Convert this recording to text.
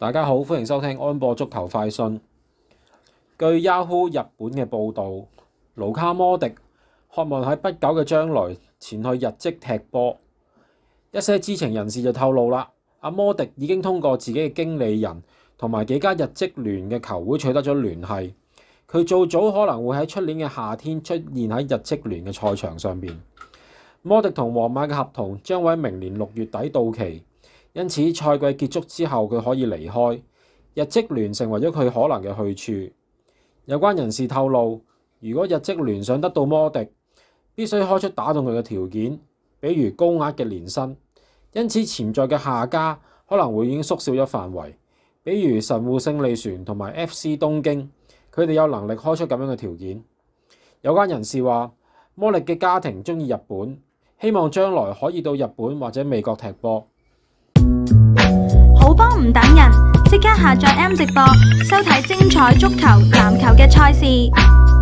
大家好，歡迎收聽安播足球快訊。據 Yahoo 日本嘅報導，盧卡摩迪渴望喺不久嘅將來前去日職踢波。一些知情人士就透露啦，阿摩迪已經通過自己嘅經理人同埋幾家日職聯嘅球會取得咗聯繫，佢做早可能會喺出年嘅夏天出現喺日職聯嘅賽場上邊。摩迪同皇馬嘅合同將會喺明年6月底到期。因此，賽季結束之後，佢可以離開日職聯，成為咗佢可能嘅去處。有關人士透露，如果日職聯想得到摩迪，必須開出打動佢嘅條件，比如高額嘅年薪。因此，潛在嘅下家可能會已經縮小咗範圍，比如神戶勝利船同埋 FC 東京，佢哋有能力開出咁樣嘅條件。有關人士話，摩迪嘅家庭鍾意日本，希望將來可以到日本或者美國踢波。 好波唔等人，即刻下載 M 直播，收睇精彩足球、籃球嘅賽事。